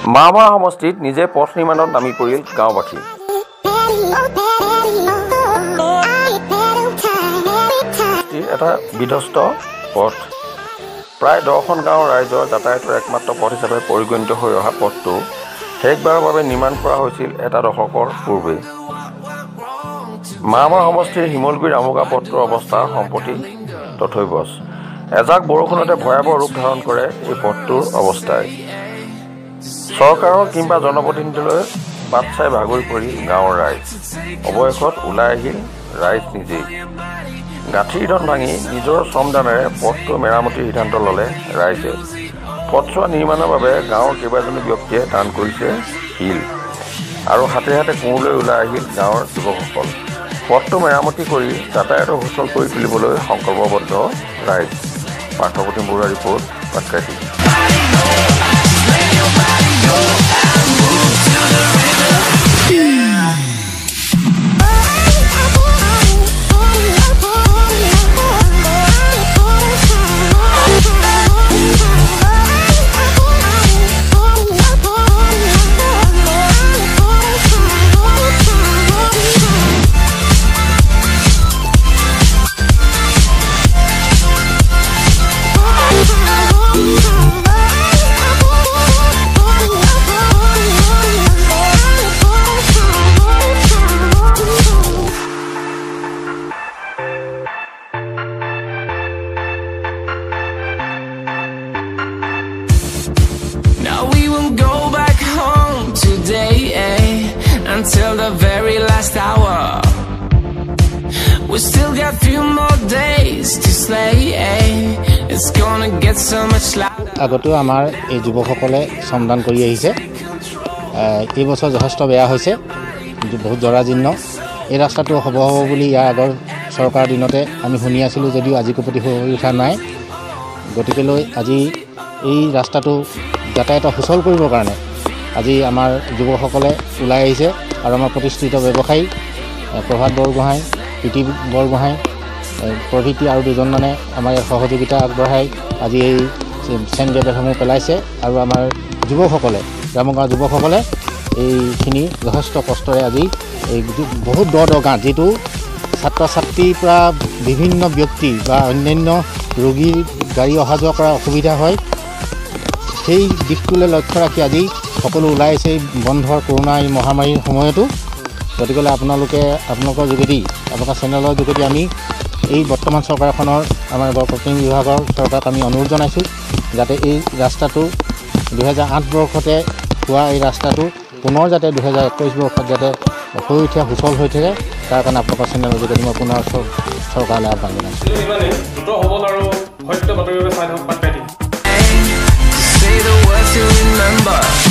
মামা সমষ্টিত নিজে পথ নিৰ্মাণত নামি পৰিল গাঁওবাসী। এটা বিধ্বস্ত পথ প্ৰায় 10খন গাঁৱৰ ৰাইজৰ যাতায়াতৰ একমাত্ৰ পথ হিচাপে পৰিগণিত হৈ অহা পথটো শেষবাৰৰ বাবে নিৰ্মাণ কৰা হৈছিল এটা দশকৰ পূৰ্বে। মামা সমষ্টিৰ শিমলগুৰি ৰামুগা পথটোৰ অৱস্থা সম্প্ৰতি তথৈবচ। এজাক বৰষুণতে ভয়াৱহ ৰূপ ধাৰণ কৰে এই পথটোৰ অৱস্থাই। চৰকাৰৰ কিংবা জনপ্ৰতিনিধিলৈ বাট চাই ভাগৰি পৰিল গাঁৱৰ ৰাইজ। অৱশেষত ওলাই আহিল ৰাইজ নিজেই। গাঁঠিৰ ধন ভাঙি নিজৰ শ্ৰমদানেৰে পথটো মেৰামতিৰ সিদ্ধান্ত ল'লে ৰাইজে। পথছোৱা নিৰ্মাণৰ বাবে গাঁৱৰ কেইবাজনো ব্যক্তিয়ে দান কৰিছে শিল আৰু হাতে হাতে কোঁৱৰলৈ ওলাই আহিল গাঁৱৰ যুৱকসকল। পথটো মেৰামতি কৰি যাতায়াতৰ সুচল কৰি তুলিবলৈ সংকল্পবদ্ধ ৰাইজ। Parthapratim Barua report, Patkai. Until the very last hour, we still got few more days to slay. It's gonna get so much louder. আগতো আমাৰ এই যুৱকসকলে শ্ৰমদান কৰি আহিছে। এই বছৰ যথেষ্ট বেয়া হৈছে, বহুত জৰাজীৰ্ণ। এই ৰাস্তাটো হ'ব বুলি ইয়াৰ আগৰ চৰকাৰৰ দিনতে আমি শুনি আছিলোঁ, যদিও আজিকো প্ৰতি হৈ উঠা নাই। গতিকেলৈ আজি এই ৰাস্তাটো যাতায়াত সুচল কৰিবৰ কাৰণে আজি আমাৰ যুৱকসকলে ওলাই আহিছে আৰু আমাৰ প্ৰতিষ্ঠিত ব্যৱসায়ী প্ৰভাত বৰগোহাঁই, প্ৰীতি বৰগোহাঁই প্ৰভৃতি আৰু দুজনমানে আমাৰ ইয়াত সহযোগিতা আগবঢ়াই আজি এই চেইন গেটসমূহ পেলাইছে। আৰু আমাৰ যুৱকসকলে, ৰামুগাঁৱৰ যুৱকসকলে এইখিনি যথেষ্ট কষ্টৰে আজি এই বহুত দ গাঁত, যিটো ছাত্ৰ ছাত্ৰীৰ পৰা বিভিন্ন ব্যক্তি বা অন্যান্য ৰোগীৰ গাড়ী অহা যোৱা কৰা অসুবিধা হয়, সেই দিশটোলৈ লক্ষ্য ৰাখি আজি সকলো ওলাই আহিছে বন্ধৰ কৰোণা এই মহামাৰীৰ সময়তো। গতিকে আপোনালোকৰ যোগেদি, আপোনালোকৰ চেনেলৰ যোগেদি আমি এই বৰ্তমান চৰকাৰখনৰ আমাৰ প্ৰতিনিধি বিভাগৰ চৰকাৰক আমি অনুৰোধ জনাইছোঁ, যাতে এই ৰাস্তাটো 2008 বৰ্ষতে হোৱা এই ৰাস্তাটো পুনৰ যাতে 2021 বৰ্ষত যাতে হৈ উঠে, সুচল হৈ থাকে, তাৰ কাৰণে আপোনালোকৰ চেনেলৰ যোগেদি মই পুনৰ চৰকাৰলৈ আহ্বান জনাইছোঁ।